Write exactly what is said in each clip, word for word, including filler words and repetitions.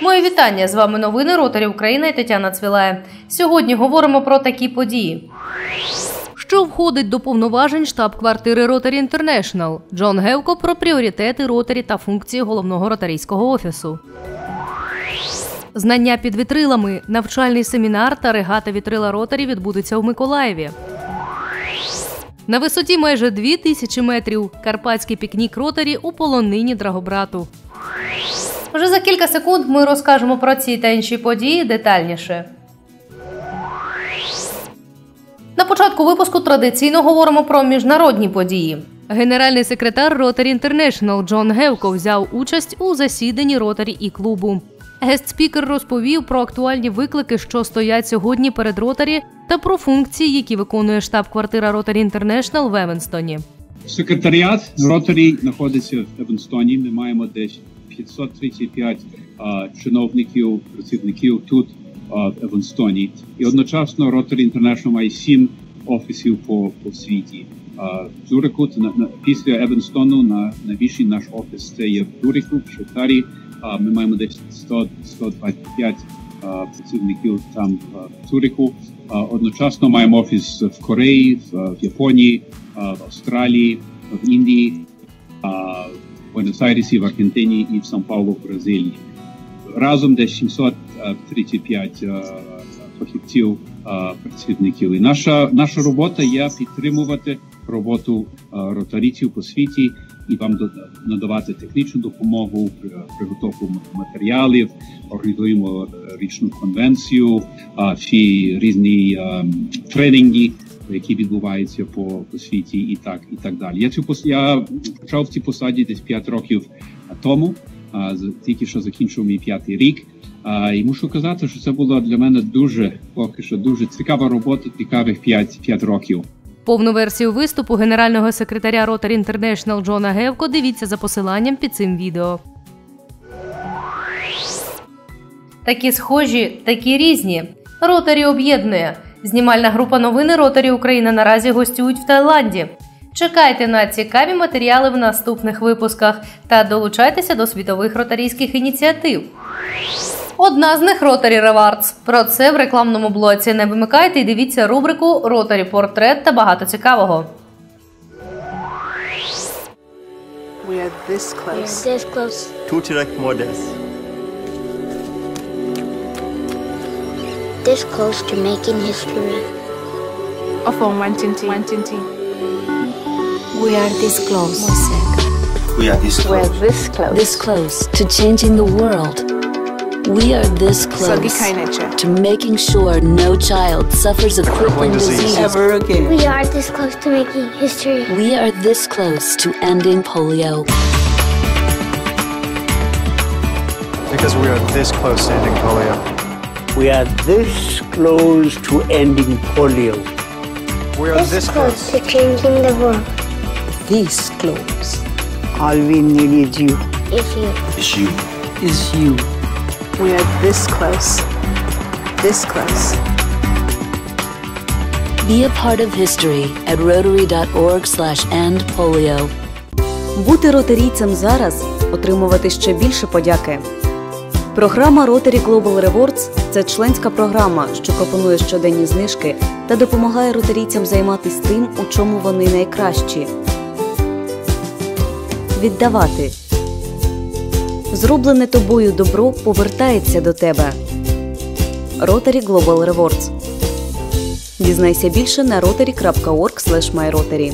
Моє вітання! З вами новини Ротарі Україна і Тетяна Цвілає. Сьогодні говоримо про такі події. Що входить до повноважень штаб-квартири Rotary International? Джон Гевко про пріоритети Ротарі та функції головного ротарійського офісу. Знання під вітрилами. Навчальний семінар та регата вітрила Ротарі відбудеться у Миколаєві. На висоті майже дві тисячі метрів. Карпатський пікнік Ротарі у полонині Драгобрату. Вже за кілька секунд ми розкажемо про ці та інші події детальніше. На початку випуску традиційно говоримо про міжнародні події. Генеральний секретар Rotary International Джон Гевко взяв участь у засіданні Ротарі і клубу. Гест-спікер розповів про актуальні виклики, що стоять сьогодні перед Ротарі, та про функції, які виконує штаб-квартира Rotary International в Еванстоні. Секретаріат Ротарі знаходиться в Еванстоні. Ми маємо десь п'ятсот тридцять п'ять а, чиновників, працівників тут а, в Еванстоні. І одночасно Rotary International має сім офісів по, по світі. А, в Цюриху, на, на, після Еванстону, на, найбільший наш офіс це є в Цюриху, в Швейцарії. А, ми маємо десь сто - сто двадцять п'ять а, працівників там в Цюриху. А, одночасно маємо офіс в Кореї, в, в Японії, а, в Австралії, в Індії, а, в Буенос-Айресі, в Аргентині і в Сан-Паулу, в Бразилії. Разом десь сімсот тридцять п'ять а, фахівців, а, працівників. І наша, наша робота є підтримувати роботу а, ротарійців по світі і вам надавати технічну допомогу, приготовку матеріалів, організуємо річну конвенцію, всі різні тренінги, які відбуваються по, по світі і так, і так далі. Я, цю, я почав в цій посаді десь п'ять років тому, тільки що закінчив мій п'ятий рік. І мушу казати, що це була для мене дуже, поки що, дуже цікава робота, цікавих п'ять років. Повну версію виступу генерального секретаря Rotary International Джона Гевко дивіться за посиланням під цим відео. Такі схожі, такі різні. Ротарі об'єднує. Знімальна група новини Ротарі Україна наразі гостюють в Таїланді. Чекайте на цікаві матеріали в наступних випусках та долучайтеся до світових ротарійських ініціатив. Одна з них – Rotary Rewards. Про це в рекламному блоці. Не вимикайте і дивіться рубрику «Ротарі Портрет» та багато цікавого. We are this close. We are this close. To direct models. This close to making history. Of one twenty. one twenty. We are this close. We are this We are close. this close. This close to changing the world. We are this close to making sure no child suffers a crippling disease Ever again. We are this close to making history. We are this close to ending polio. Because we are this close to ending polio. We are this close to ending polio. We are This this close close. to changing the world. This close All we need is you. Is you. It's you. is you. We are this close. This close. Be a part of history at rotary dot org slash end polio. Бути ротарійцем зараз – отримувати ще більше подяки. Програма Rotary Global Rewards – це членська програма, що пропонує щоденні знижки та допомагає ротарійцям займатися тим, у чому вони найкращі. Віддавати. Зроблене тобою добро повертається до тебе. Rotary Global Rewards. Дізнайся більше на ротарі крапка орг слеш май ротарі.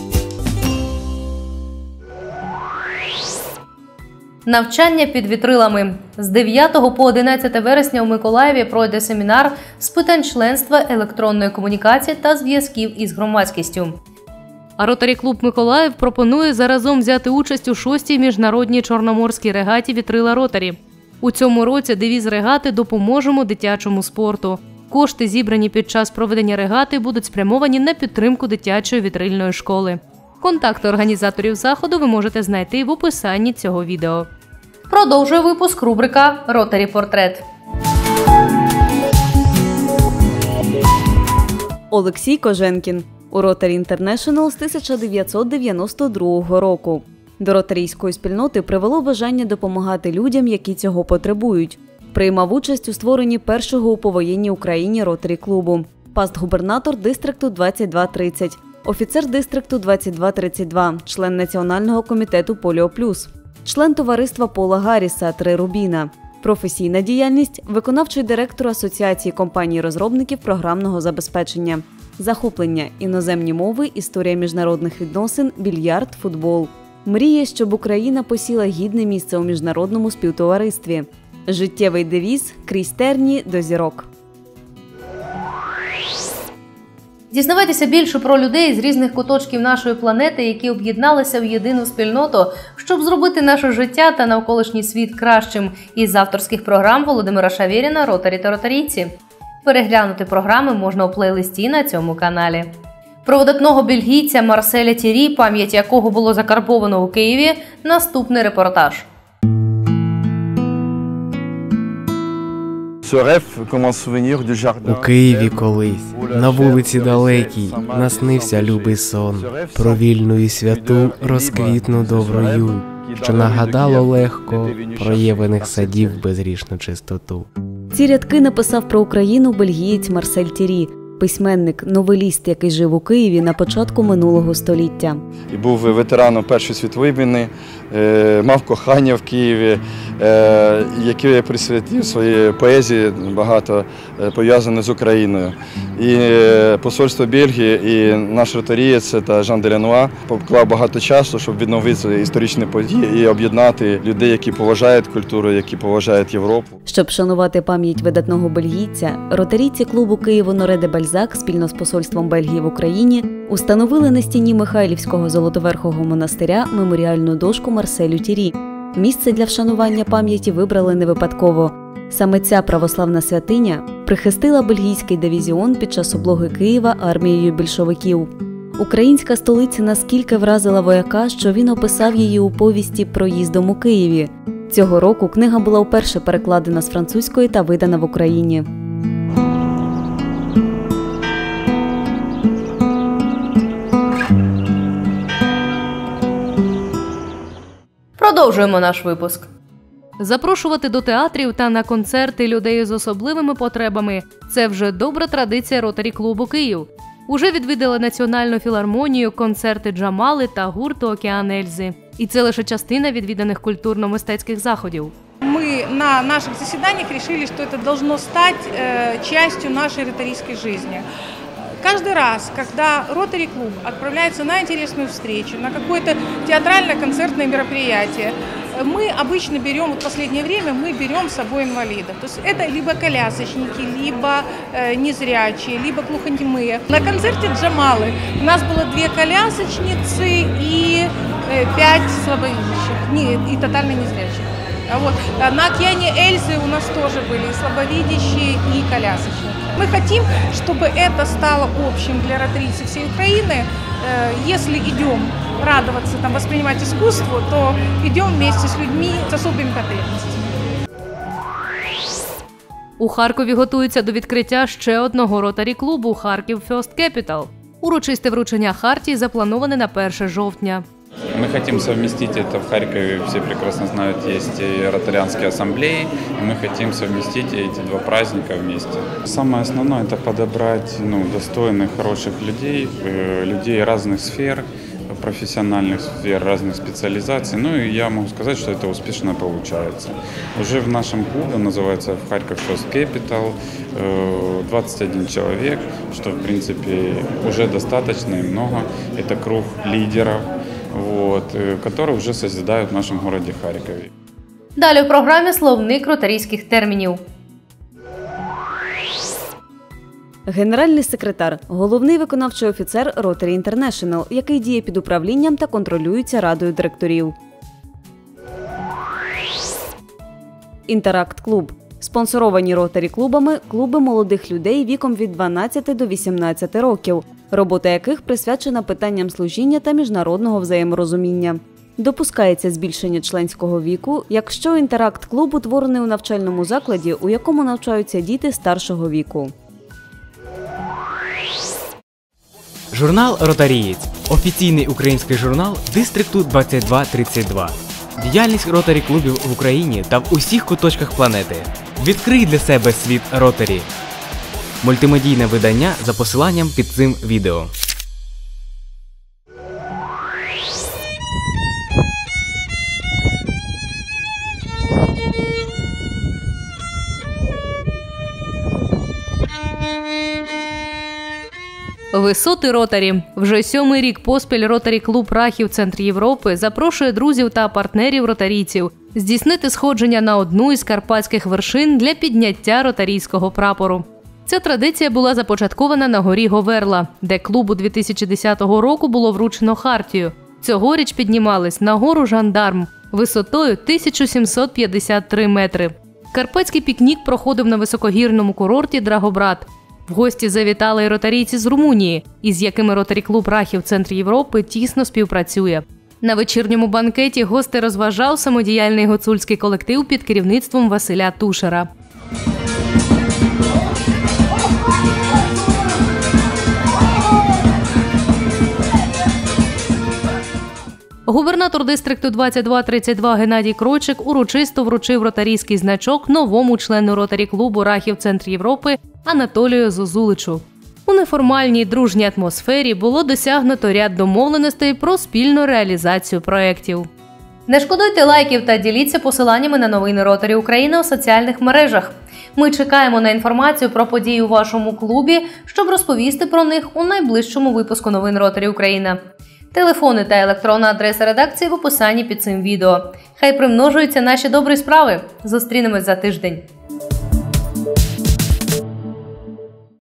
Навчання під вітрилами. З дев'ятого по одинадцяте вересня у Миколаєві пройде семінар з питань членства, електронної комунікації та зв'язків із громадськістю. А Ротарі клуб Миколаїв пропонує заразом взяти участь у шостій міжнародній чорноморській регаті «Вітрила Ротарі». У цьому році девіз регати «Допоможемо дитячому спорту». Кошти, зібрані під час проведення регати, будуть спрямовані на підтримку дитячої вітрильної школи. Контакти організаторів заходу ви можете знайти в описанні цього відео. Продовжує випуск рубрика «Ротарі Портрет». Олексій Коженкін. У Rotary International з тисяча дев'ятсот дев'яносто другого року. До ротарійської спільноти привело бажання допомагати людям, які цього потребують. Приймав участь у створенні першого у повоєнній Україні ротарі-клубу. Пастгубернатор дистрикту двадцять два тридцять, офіцер дистрикту двадцять два тридцять два, член Національного комітету Поліо Плюс, член товариства Пола Гарріса «Три Рубіна». Професійна діяльність – виконавчий директор Асоціації компаній-розробників програмного забезпечення. Захоплення – іноземні мови, історія міжнародних відносин, більярд, футбол. Мріє, щоб Україна посіла гідне місце у міжнародному співтоваристві. Життєвий девіз – крізь терні до зірок. Дізнавайтеся більше про людей з різних куточків нашої планети, які об'єдналися в єдину спільноту, щоб зробити наше життя та навколишній світ кращим. Із авторських програм Володимира Шавєріна «Ротарі та ротарійці». Переглянути програми можна у плейлисті на цьому каналі. Про видатного бельгійця Марселя Тірі, пам'ять якого було закарбовано у Києві, наступний репортаж. У Києві колись, на вулиці далекій, наснився любий сон про вільну і святу розквітну доброю, що нагадало легко проявлених садів безгрішну чистоту. Ці рядки написав про Україну бельгієць Марсель Тірі, письменник, новеліст, який жив у Києві на початку минулого століття. І був ветераном Першої світової війни, мав кохання в Києві, яке присвятив своїй поезії, багато пов'язане з Україною. І посольство Бельгії, і наш ротарієць та Жан Делянуа поклав багато часу, щоб відновити історичні події і об'єднати людей, які поважають культуру, які поважають Європу. Щоб шанувати пам'ять видатного бельгійця, ротарійці клубу Києво-Норе де Бальзак спільно з посольством Бельгії в Україні установили на стіні Михайлівського Золотоверхого монастиря меморіальну дошку Марселю Тірі. Місце для вшанування пам'яті вибрали не випадково. Саме ця православна святиня прихистила бельгійський дивізіон під час облоги Києва армією більшовиків. Українська столиця наскільки вразила вояка, що він описав її у повісті «Проїздом у Києві». Цього року книга була вперше перекладена з французької та видана в Україні. Продовжуємо наш випуск. Запрошувати до театрів та на концерти людей з особливими потребами – це вже добра традиція ротарі-клубу Київ. Уже відвідали Національну філармонію, концерти Джамали та гурту «Океан Ельзи». І це лише частина відвіданих культурно-мистецьких заходів. Мы на наших заседаниях решили, что это должно стать э, частью нашей ротарийской жизни. Каждый раз, когда ротари-клуб отправляется на интересную встречу, на какое-то театрально-концертное мероприятие, мы обычно берем, вот в последнее время мы берем с собой инвалидов. То есть это либо колясочники, либо э, незрячие, либо глухонемые. На концерте Джамалы у нас было две колясочницы и э, пять слабовидящих, не, и тотально незрячих. А вот на «Океане Эльзы» у нас тоже были и слабовидящие, и колясочники. Мы хотим, чтобы это стало общим для ротарийцев всей Украины. Если идем радоваться, там, воспринимать искусство, то идем вместе с людьми с особыми потребностями. У Харкові готуються до відкриття ще одного ротарі-клубу «Харків First Capital». Урочисте вручення хартії заплановане на перше жовтня. Мы хотим совместить это в Харькове, все прекрасно знают, есть и ротарианские ассамблеи, и мы хотим совместить эти два праздника вместе. Самое основное – это подобрать ну, достойных, хороших людей, людей разных сфер, профессиональных сфер, разных специализаций. Ну и я могу сказать, что это успешно получается. Уже в нашем клубе, называется в Харьков First Capital, двадцать один человек, что в принципе уже достаточно и много. Это круг лидеров, вот, которые уже созидают в нашем городе Харькове. Далі в програмі словник ротарійських термінів. Генеральний секретар – головний виконавчий офіцер Rotary International, який діє під управлінням та контролюється радою директорів. Інтеракт-клуб – спонсоровані ротарі-клубами клуби молодих людей віком від дванадцяти до вісімнадцяти років, робота яких присвячена питанням служіння та міжнародного взаєморозуміння. Допускається збільшення членського віку, якщо інтеракт-клуб утворений у навчальному закладі, у якому навчаються діти старшого віку. Журнал «Ротарієць» – офіційний український журнал дистрикту двадцять два тридцять два. Діяльність ротарі-клубів в Україні та в усіх куточках планети. Відкрий для себе світ Ротарі. Мультимедійне видання за посиланням під цим відео. Висоти Ротарі. Вже сьомий рік поспіль Ротарі-клуб Рахів Центр Європи запрошує друзів та партнерів ротарійців здійснити сходження на одну із карпатських вершин для підняття ротарійського прапору. Ця традиція була започаткована на горі Говерла, де клубу дві тисячі десятого року було вручено хартію. Цьогоріч піднімались на гору Жандарм висотою тисяча сімсот п'ятдесят три метри. Карпатський пікнік проходив на високогірному курорті Драгобрат. В гості завітали й ротарійці з Румунії, із якими Ротарі-клуб Рахів Центр Європи тісно співпрацює. На вечірньому банкеті гостей розважав самодіяльний гуцульський колектив під керівництвом Василя Тушера. Губернатор дистрикту двадцять два тридцять два Геннадій Кройчик урочисто вручив ротарійський значок новому члену Ротарі-клубу Рахів Центр Європи Анатолію Зозуличу. У неформальній дружній атмосфері було досягнуто ряд домовленостей про спільну реалізацію проєктів. Не шкодуйте лайків та діліться посиланнями на новини Ротарі України у соціальних мережах. Ми чекаємо на інформацію про події у вашому клубі, щоб розповісти про них у найближчому випуску новин Ротарі Україна. Телефони та електронна адреса редакції в описанні під цим відео. Хай примножуються наші добрі справи. Зустрінемось за тиждень.